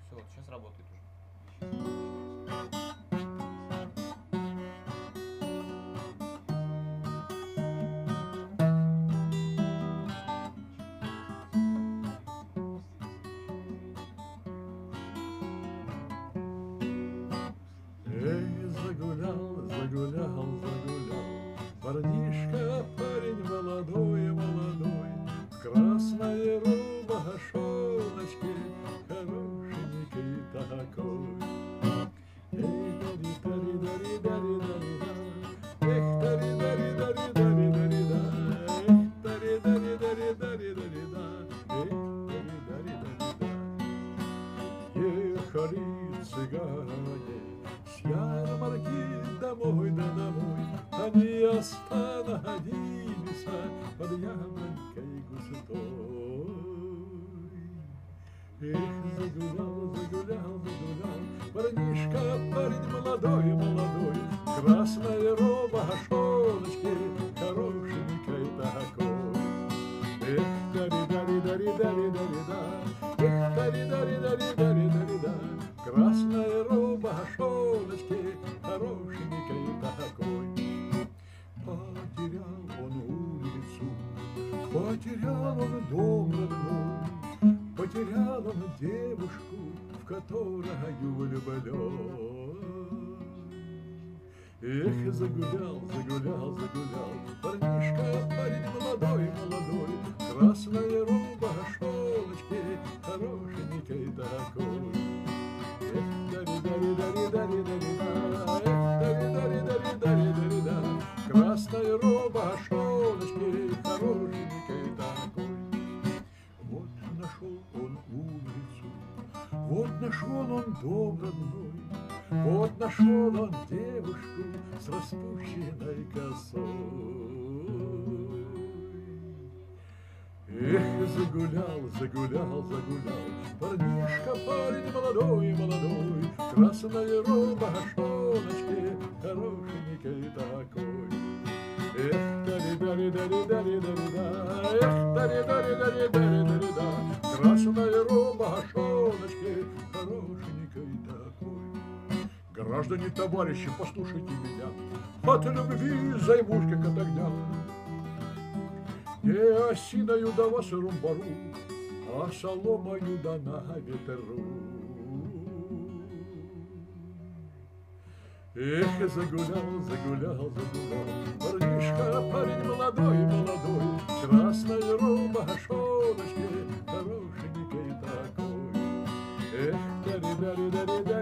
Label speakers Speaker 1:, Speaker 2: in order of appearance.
Speaker 1: Все, вот сейчас работает уже.
Speaker 2: Эй, загулял, загулял, загулял, парнишка, парень молодой, молодой, в красной рубашоночке, хорошенький такой. Эй, дари-дари-дари-дари-дари-да, эх, дари-дари-дари-дари-дари-да, эх, дари-дари-дари-дари-дари-да, эх, дари-дари-дари-да. Ехали цыгане с ярмарки домой, да домой, они остановились под яблонькой густой. Эх, загулял, загулял, загулял, парнишка, парень молодой, молодой, в красной рубашоночке, хорошенькой такой. Эх, дари-дари-дари-дари-дари-да, эх, дари-дари-дари-дари-дари-да, в красной рубашоночке, хорошенькой такой. Потерял он улицу, потерял он дом родной, потерял он девушку, в которую влюблен. Эх, загулял, загулял, загулял, парнишка, парень молодой, молодой, в красной рубашоночке, хорошенькой такой. Эх, дари-дари-дари-дари-дари-да, эх, дари-дари-дари-дари-дари-да, в красной рубашоночке, хорошенькой такой. Вот нашел он улицу, вот нашел он дом родной, вот нашел он девушку с распущенной косой. Эх, загулял, загулял, загулял, парнишка, парень молодой, молодой, в красной рубашоночке, хорошенькой такой. Эх, дари-дари-дари-дари-дари-да, эх, дари-дари-дари-дари-дари-да, в красной рубашоночке, хорошенькой такой. Граждане, товарищи, послушайте меня, от любви займусь как от огня. Не осиною да вас румбару, а соломою да на ветру. Эх, загулял, загулял, загулял, парнишка, парень молодой, молодой, в красной рубашоночке, хорошенькой такой. Эх, дари-дари-дари-дари.